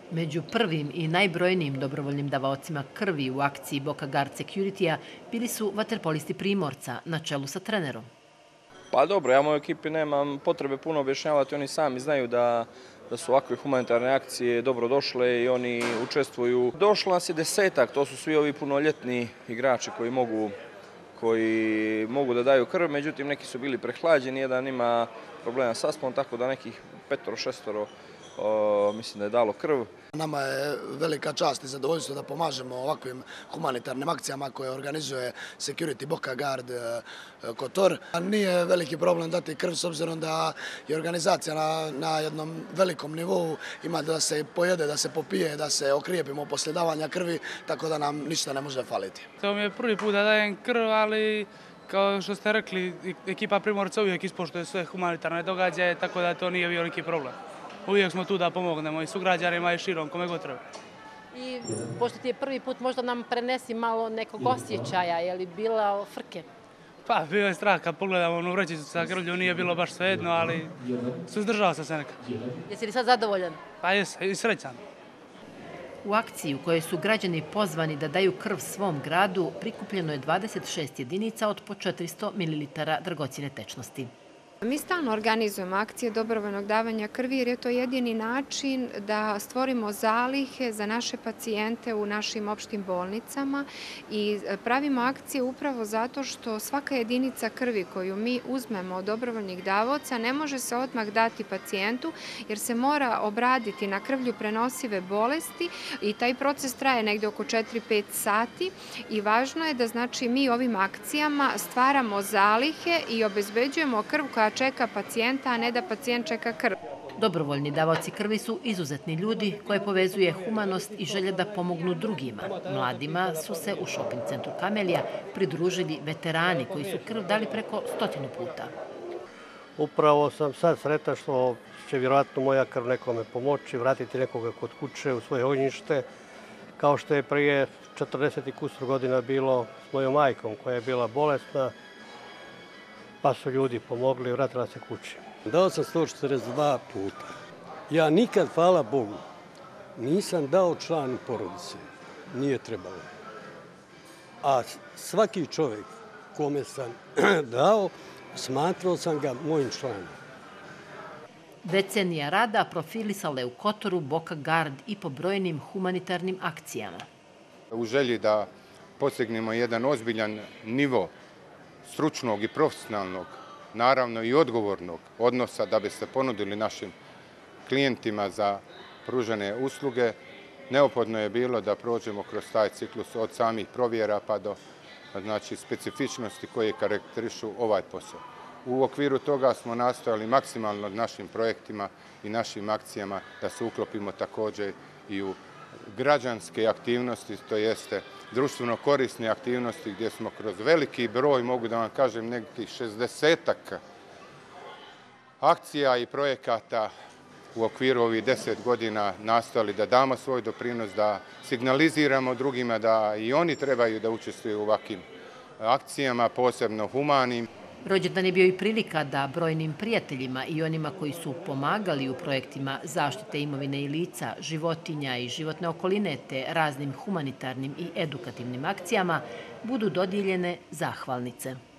Među prvim i najbrojnijim dobrovoljnim davaocima krvi u akciji Boka Guard Security-a bili su vaterpolisti Primorca na čelu sa trenerom. Pa dobro, ja mojoj ekipi nemam potrebe puno objašnjavati, oni sami znaju da su ovakve humanitarne akcije dobro došle i oni učestvuju. Došlo nas je 10-ak, to su svi ovi punoljetni igrači koji mogu da daju krv, međutim neki su bili prehlađeni, jedan ima problema s astmom, tako da nekih 5-6 mislim da je dalo krv. Nama je velika čast i zadovoljstvo da pomažemo ovakvim humanitarnim akcijama koje organizuje Security Boka Guard Kotor. Nije veliki problem dati krv s obzirom da je organizacija na jednom velikom nivou, ima da se pojede, da se popije, da se okrijepimo poslije davanja krvi, tako da nam ništa ne može faliti. To mi je prvi put da dajem krv, ali kao što ste rekli, ekipa Primorca uvijek ispoštuje sve humanitarne događaje, tako da to nije bio neki problem. Uvijek smo tu da pomognemo i sugrađanima i širom, kome god treba. I pošto ti je prvi put, možda nam prenesi malo nekog osjećaja, je li bila frke? Pa, bio je strah kad pogledamo onu vrećicu sa krvlju, nije bilo baš svejedno, ali suzdržao sam se nekako. Jesi li sad zadovoljan? Pa jesam, i srećan. U akciji u kojoj su građani pozvani da daju krv svom gradu prikupljeno je 26 jedinica od po 400 ml dragocjene tečnosti. Mi stalno organizujemo akcije dobrovoljnog davanja krvi jer je to jedini način da stvorimo zalihe za naše pacijente u našim opštim bolnicama i pravimo akcije upravo zato što svaka jedinica krvi koju mi uzmemo od dobrovoljnih davaoca ne može se odmah dati pacijentu jer se mora obraditi na krvlju prenosive bolesti i taj proces traje negdje oko 4-5 sati i važno je da znači mi ovim akcijama stvaramo zalihe i obezbeđujemo krv koja čeka pacijenta, a ne da pacijent čeka krv. Dobrovoljni davaoci krvi su izuzetni ljudi koje povezuje humanost i želja da pomognu drugima. Mladima su se u shopping centru Kamelija pridružili veterani koji su krv dali preko 100 puta. Upravo sam sad sretan što će vjerojatno moja krv nekome pomoći, vratiti nekoga kod kuće u svoje ognjište, kao što je prije 40 i kusur godina bilo s mojom majkom koja je bila bolesna, pa su ljudi pomogli i vratila se kući. Dao sam 142 puta. Ja nikad, hvala Bogu, nisam dao članu porodice. Nije trebalo. A svaki čovjek kome sam dao, smatrao sam ga mojim članom. Decenija rada profilisala je u Kotoru Boka Guard i po brojnim humanitarnim akcijama. U želji da postignemo jedan ozbiljan nivo stručnog i profesionalnog, naravno i odgovornog odnosa da bi se ponudili našim klijentima za pružene usluge, neophodno je bilo da prođemo kroz taj ciklus od samih provjera pa do specifičnosti koje karakterišu ovaj posao. U okviru toga smo nastojali maksimalno našim projektima i našim akcijama da se uklopimo također i u građanske aktivnosti, to jeste društveno korisne aktivnosti gdje smo kroz veliki broj, mogu da vam kažem, nekih 60-ak akcija i projekata u okviru ovih 10 godina nastojali da damo svoj doprinos, da signaliziramo drugima da i oni trebaju da učestvuju u ovakvim akcijama, posebno humanim. Rođendan je bio i prilika da brojnim prijateljima i onima koji su pomagali u projektima zaštite imovine i lica, životinja i životne okoline te raznim humanitarnim i edukativnim akcijama budu dodijeljene zahvalnice.